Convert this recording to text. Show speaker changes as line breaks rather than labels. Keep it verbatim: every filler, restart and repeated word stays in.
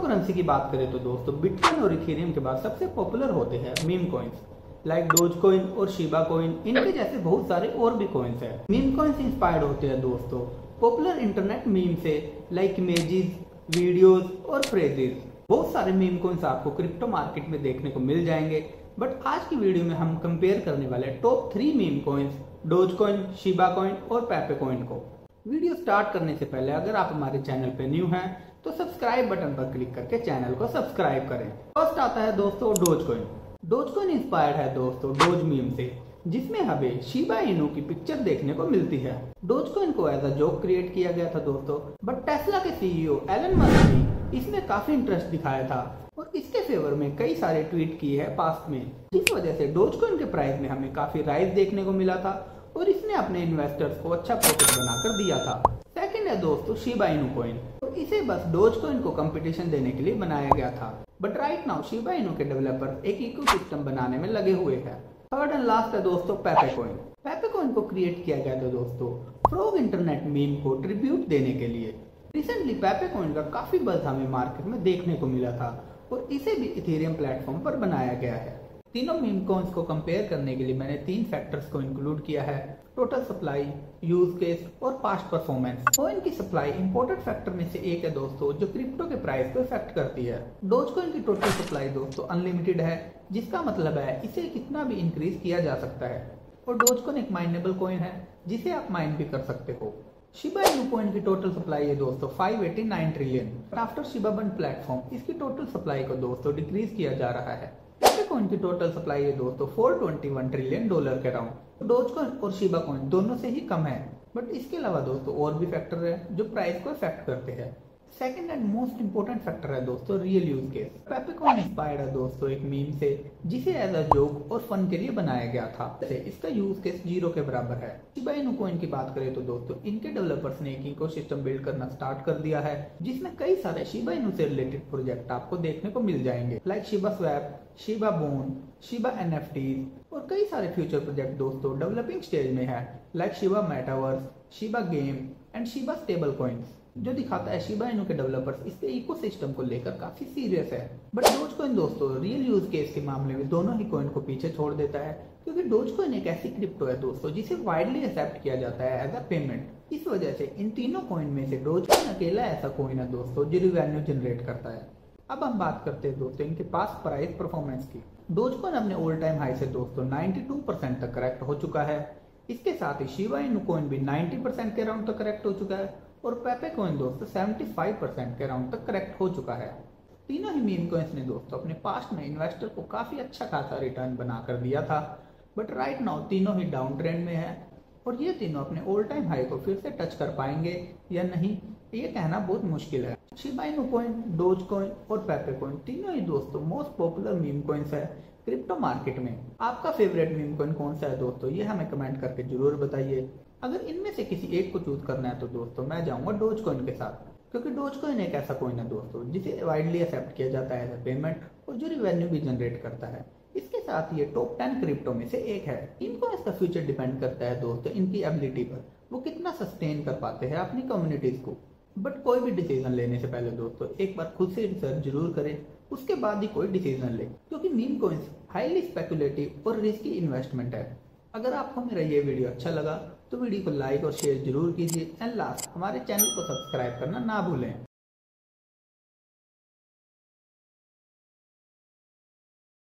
Currency की बात करें तो दोस्तों बिटकॉइन और इथेरियम के बाद सबसे पॉपुलर होते हैं meme coins like Doge coin और शिबा कॉइन। इनके जैसे बहुत सारे और भी कॉइन्स हैं। मीम कॉइन्स इंस्पायर्ड होते हैं दोस्तों पॉपुलर इंटरनेट मीम से लाइक इमेजेस, वीडियोस और फ्रेजेस। बहुत सारे मीम कॉइन्स आपको क्रिप्टो मार्केट में देखने को मिल जाएंगे, बट आज की वीडियो में हम कंपेयर करने वाले हैं top three meme coins Doge coin, Shiba coin और पेपे कॉइन को। वीडियो स्टार्ट करने से पहले अगर आप हमारे चैनल पे न्यू हैं तो सब्सक्राइब बटन पर क्लिक करके चैनल को सब्सक्राइब करें। फर्स्ट आता है दोस्तों Doge coin. Doge coin inspired है दोस्तों डोज मीम से, जिसमें हमें शिबा इनू की पिक्चर देखने को मिलती है। डोज कॉइन को एज अ जोक क्रिएट किया गया था दोस्तों, बट टेस्ला के सीईओ एलन मस्क ने इसमें काफी इंटरेस्ट दिखाया था और इसके फेवर में कई सारे ट्वीट किए हैं पास्ट में, जिस वजह से डोज कॉइन के प्राइस में हमें काफी राइज देखने को मिला था और इसने अपने इन्वेस्टर्स को अच्छा प्रॉफिट बनाकर दिया था। सेकंड है दोस्तों शिबा इनू कॉइन, और इसे बस डोज कॉइन को कंपटीशन देने के लिए बनाया गया था, but right now Shiba Inu के डेवलपर एक इकोसिस्टम बनाने में लगे हुए हैं। थर्ड एंड लास्ट है दोस्तों पेपे कॉइन। पेपे कॉइन को क्रिएट किया गया था दोस्तों फ्रॉग इंटरनेट मीम को ट्रिब्यूट देने के लिए। रिसेंटली पेपे कॉइन का काफी बज़ हमें मार्केट में देखने को मिला था और इसे भी इथेरियम प्लेटफॉर्म पर बनाया गया है। तीनों मीम कॉइन्स को कंपेयर करने के लिए मैंने तीन फैक्टर्स को इंक्लूड किया है: टोटल सप्लाई, यूज केस और पास्ट परफॉर्मेंस। कॉइन की सप्लाई इंपॉर्टेंट फैक्टर में से एक है दोस्तों, जो क्रिप्टो के प्राइस को इफेक्ट करती है। डोज कॉइन की टोटल सप्लाई दोस्तों अनलिमिटेड है, जिसका मतलब है इसे कितना भी इंक्रीज किया जा सकता है। और डोज कॉइन एक माइनेबल कॉइन है जिसे आप माइन भी कर सकते हो। शिबा इनू कॉइन की टोटल सप्लाई है दोस्तों five eighty nine trillion. After Shiba burn platform इसकी टोटल सप्लाई को दोस्तों डिक्रीज किया जा रहा है। पेपे कॉइन की टोटल सप्लाई है दोस्तों four twenty one trillion dollar के अराउंड। डोज कॉइन और शिबा कॉइन दोनों से ही कम है, बट इसके अलावा दोस्तों और भी फैक्टर है जो प्राइस को इफेक्ट करते हैं। Second and most important factor है दोस्तों real use case. Pepe coin inspired है दोस्तों एक मीम से, जिसे एज अ जोक और फन के लिए बनाया गया था। इसका यूज केस जीरो के बराबर है। शिबा इनू कॉइन की बात करें तो दोस्तों इनके डेवलपर्स ने एक इकोसिस्टम बिल्ड करना स्टार्ट कर दिया है, जिसमें कई सारे शिबा इनू से रिलेटेड प्रोजेक्ट आपको देखने को मिल जाएंगे like Shiba swap, Shiba bone, Shiba NFTs और कई सारे फ्यूचर प्रोजेक्ट दोस्तों डेवलपिंग स्टेज में है like Shiba metaverse, Shiba game and Shiba stable coins, जो दिखाता है शिबा इनू के डेवलपर्स इसके इकोसिस्टम को लेकर काफी सीरियस है। बट डोज कॉइन दोस्तों रियल यूज केस के मामले में दोनों ही कॉइन को पीछे छोड़ देता है, क्योंकि डोज कॉइन एक ऐसी क्रिप्टो है दोस्तों जिसे वाइडली एक्सेप्ट किया जाता है एज अ पेमेंट। इस वजह से इन तीनों कॉइन में से डोज कॉइन अकेला ऐसा कॉइन है दोस्तों जो रिवेन्यू जनरेट करता है। अब हम बात करते हैं दोस्तों इनके पास प्राइस परफॉर्मेंस की। डोज कॉइन अपने ऑल टाइम हाई से दोस्तों नाइंटी टू परसेंट तक करेक्ट हो चुका है। इसके साथ ही शिबा इनू कॉइन भी नाइंटी परसेंट के अराउंड तक करेक्ट हो चुका है और पेपे कॉइन दोस्तों सेवेंटी फाइव परसेंट के अराउंड तक करेक्ट हो चुका है। तीनों ही मीम कॉइन्स ने दोस्तों अपने पास्ट में इन्वेस्टर को काफी अच्छा खासा रिटर्न बनाकर दिया था, बट राइट नाउ तीनों ही डाउन ट्रेंड में है और ये तीनों अपने ऑल टाइम हाई को फिर से टच कर पाएंगे या नहीं, ये कहना बहुत मुश्किल है। Shiba Inu coin, Doge coin और पेपे कॉइन तीनों ही दोस्तों मोस्ट पॉपुलर मीम कॉइन्स है क्रिप्टो मार्केट में। आपका फेवरेट मीम कॉइन कौन सा है दोस्तों, ये हमें कमेंट करके जरूर बताइए। अगर इनमें से किसी एक को चूज करना है तो दोस्तों मैं जाऊंगा डोज कॉइन के साथ, क्योंकि डोज कॉइन एक ऐसा कॉइन है दोस्तों जिसे वाइडली एक्सेप्ट किया जाता है एज अ पेमेंट और जो रिवेन्यू भी जनरेट करता है। इसके साथ ये टॉप टेन क्रिप्टो में से एक है। इनको इसका फ्यूचर डिपेंड करता है दोस्तों इनकी एबिलिटी पर, वो कितना सस्टेन कर पाते हैं अपनी कम्युनिटीज को। बट कोई भी डिसीजन लेने से पहले दोस्तों एक बार खुद से रिसर्च जरूर करें, उसके बाद ही कोई डिसीजन ले, क्योंकि मीम कॉइन्स हाईली स्पेकुलेटिव और रिस्की इन्वेस्टमेंट है। अगर आपको मेरा ये वीडियो अच्छा लगा तो वीडियो को लाइक और शेयर जरूर कीजिए एंड लास्ट हमारे चैनल को सब्सक्राइब करना ना भूलें।